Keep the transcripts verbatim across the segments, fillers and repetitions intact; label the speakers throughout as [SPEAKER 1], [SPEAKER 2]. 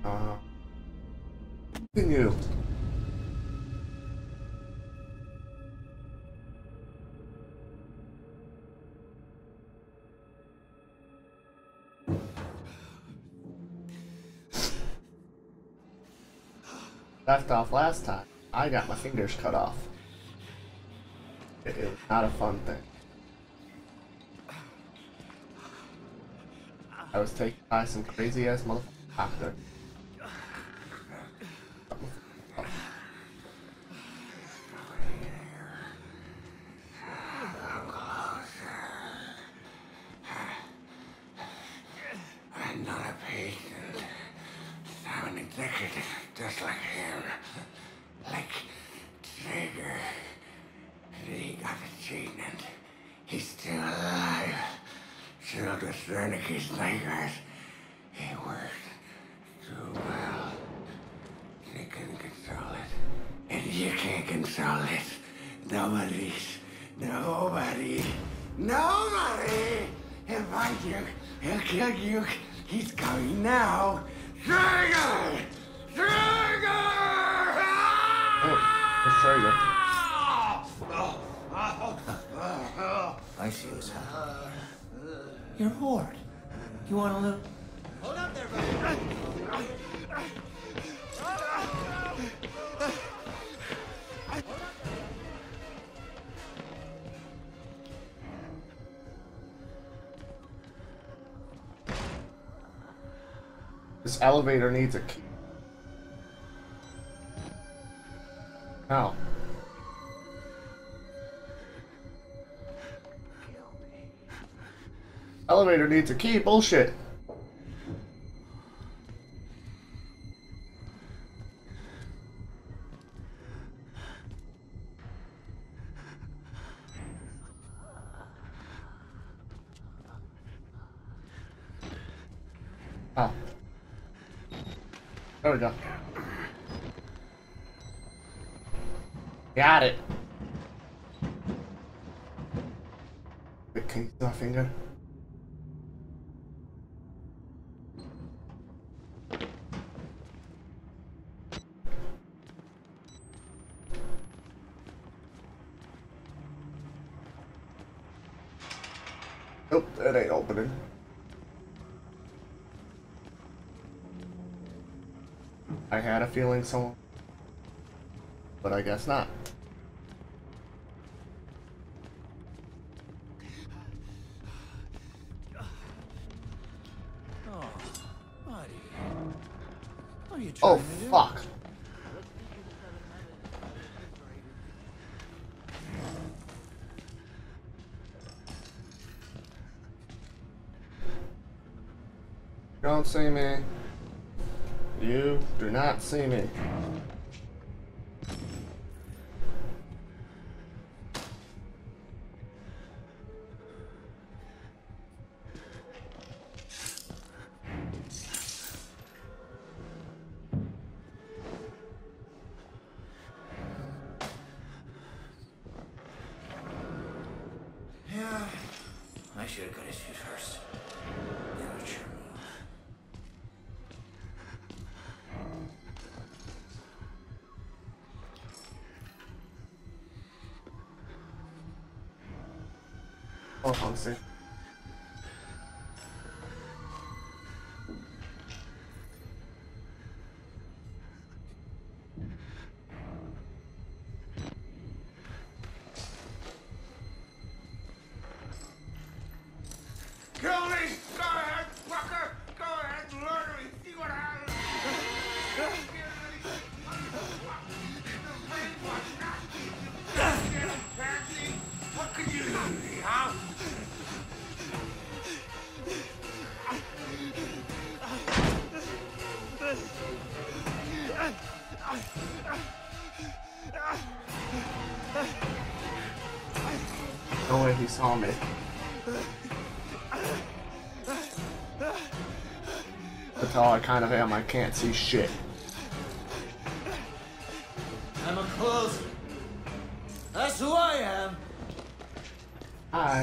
[SPEAKER 1] Uh, continue. Left off last time. I got my fingers cut off. It is not a fun thing. I was taken by some crazy ass motherfucker doctor.
[SPEAKER 2] I'm not a patient. I'm an executive, just like him. Like Traeger. He got the treatment. He's still alive. Filled with Wernicke's nightmares. He worked too well. They couldn't control it. And you can't control it. Nobody's. Nobody. Nobody! He'll find you. He'll kill you. He's coming now. Traeger! Traeger!
[SPEAKER 1] Oh, it's Traeger.
[SPEAKER 3] I see what's happening. You're bored. You want a little?
[SPEAKER 4] Hold up there, buddy.
[SPEAKER 1] This elevator needs a key. How? Elevator needs a key. Bullshit. Ah. There we go. Got it. Wait, can you see my finger? Nope, that ain't opening. I had a feeling someone, but I guess not.
[SPEAKER 4] Oh, buddy. What are you trying
[SPEAKER 1] Oh,
[SPEAKER 4] to do?
[SPEAKER 1] fuck. Don't see me. You do not see me.
[SPEAKER 3] Yeah. I should have got his feet first. Amateur move.
[SPEAKER 1] Oh, I'm sick.
[SPEAKER 2] Kill me! Go ahead, fucker! Go ahead, murder me! See what happens! What could you do to me, huh?
[SPEAKER 1] No way he saw me. That's how I kind of am. I can't see shit.
[SPEAKER 4] I'm a closer. That's who I am.
[SPEAKER 1] Hi.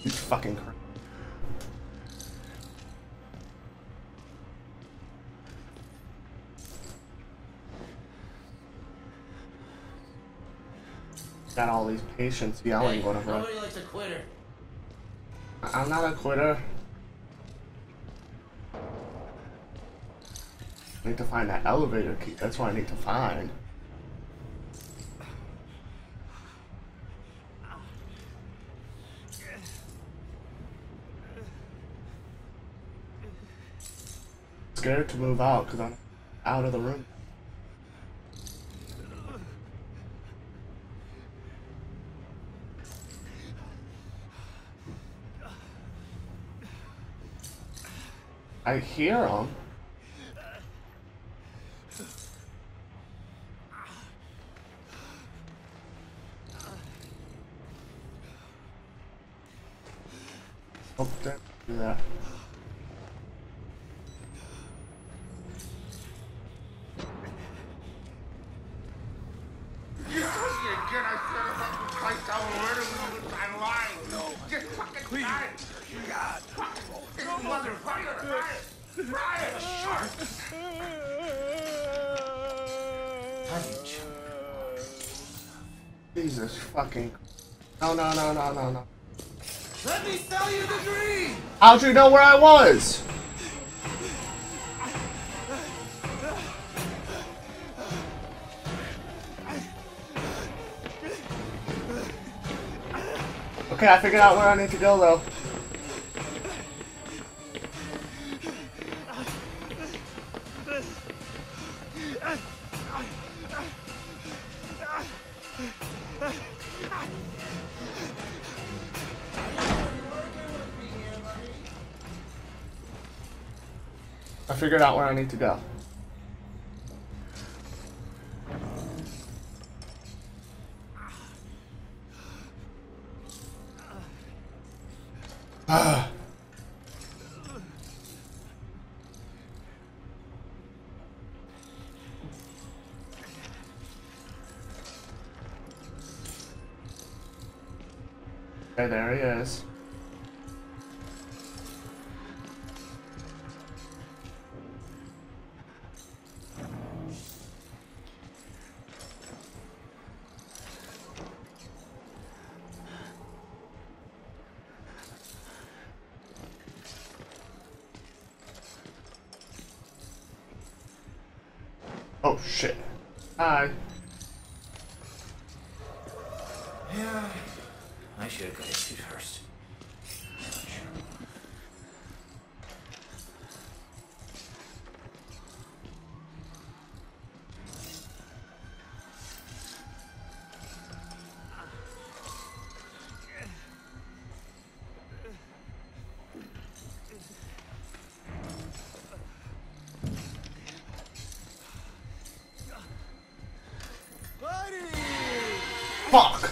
[SPEAKER 1] He's fucking crazy. Got all these patients yelling
[SPEAKER 3] Hey,
[SPEAKER 1] whatever.
[SPEAKER 3] nobody likes a quitter.
[SPEAKER 1] I'm not a quitter. I need to find that elevator key. That's what I need to find. Scared to move out because I'm out of the room. I hear them. Oh, don't do that.
[SPEAKER 2] You told me again, I said if I could Christ, I will murder you this time lying. No. Just fucking try it. God. This motherfucker. Try it. Try it. Shark.
[SPEAKER 1] Jesus fucking. No, no, no, no, no, no.
[SPEAKER 4] Let me sell you the dream!
[SPEAKER 1] How'd you know where I was? Okay, I figured out where I need to go though. I figured out where I need to go. Ah. Okay, there he is. Oh shit. Hi.
[SPEAKER 3] Yeah. I should have got his suit first.
[SPEAKER 1] Fuck!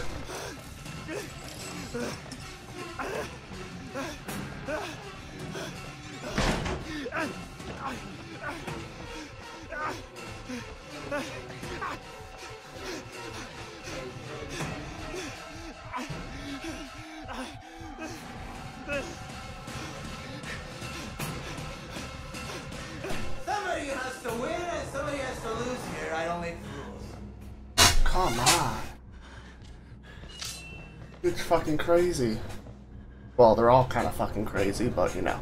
[SPEAKER 4] Somebody has to win and somebody has to lose here. I don't make rules.
[SPEAKER 1] Come on. It's fucking crazy. Well, they're all kind of fucking crazy, but you know.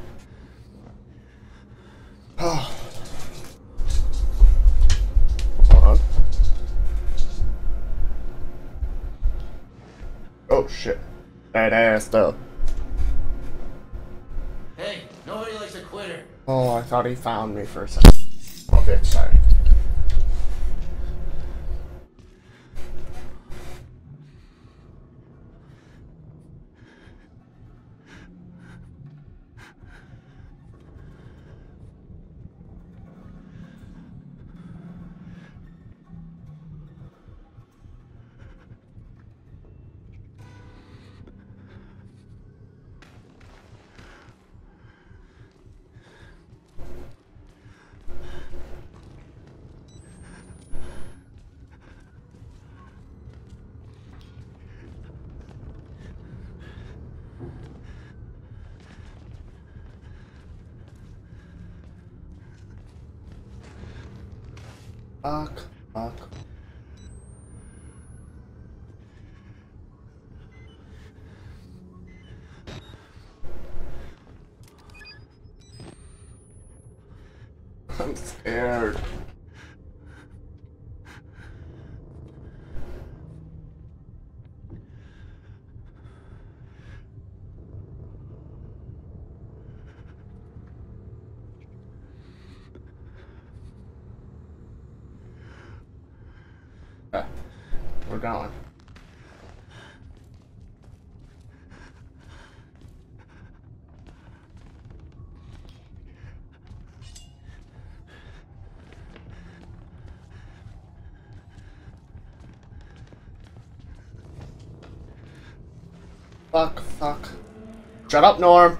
[SPEAKER 1] Oh. Hold on. Oh shit. That ass though.
[SPEAKER 3] Hey, nobody likes a quitter.
[SPEAKER 1] Oh, I thought he found me for a second. Oh, bitch, sorry. Fuck, fuck. I'm scared. Okay, we're going. Fuck, fuck. Shut up, Norm.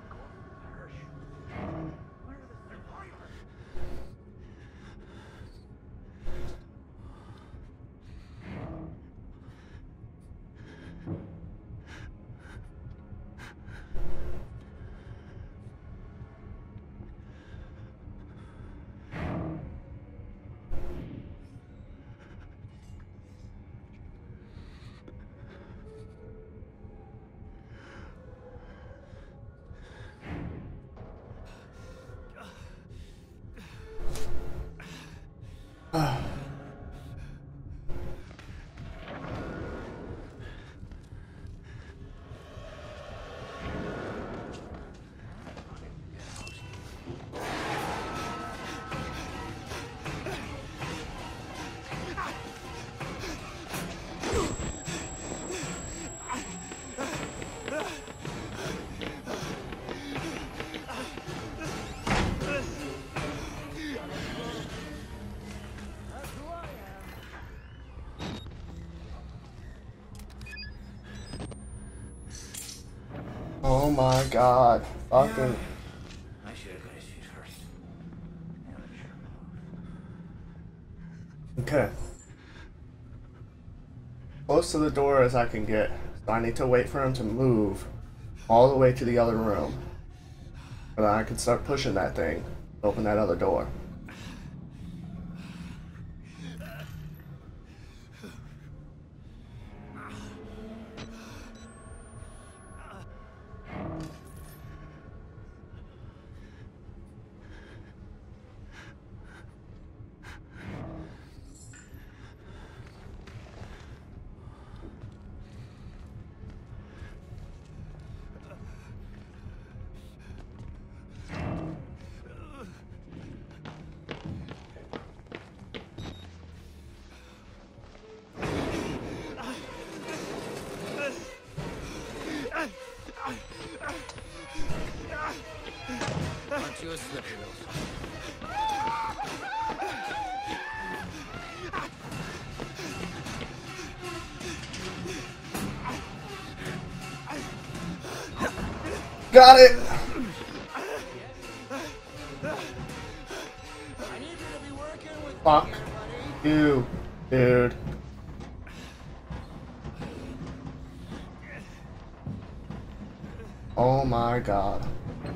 [SPEAKER 1] Oh my god. Fucking.
[SPEAKER 3] I should have got his shoes first.
[SPEAKER 1] Okay. Close to the door as I can get. So I need to wait for him to move all the way to the other room. And then I can start pushing that thing. Open that other door.
[SPEAKER 3] Aren't you a slippery little
[SPEAKER 1] Got it! Fuck you, dude. Oh my god.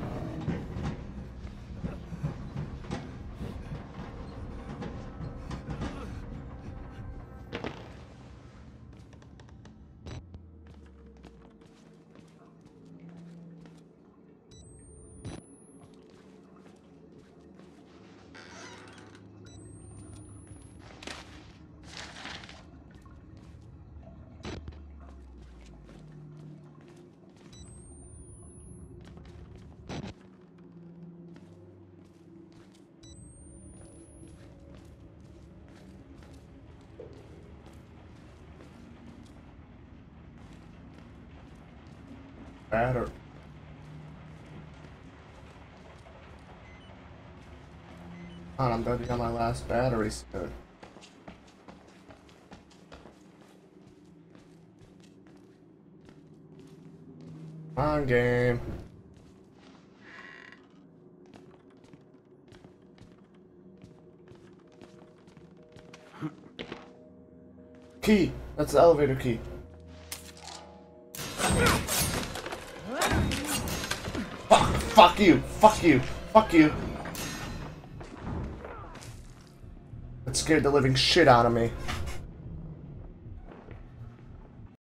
[SPEAKER 1] Batter. God, I'm gonna be on my last battery soon. Come on, game. Key. That's the elevator key. Fuck. Fuck you. Fuck you. Fuck you. It scared the living shit out of me.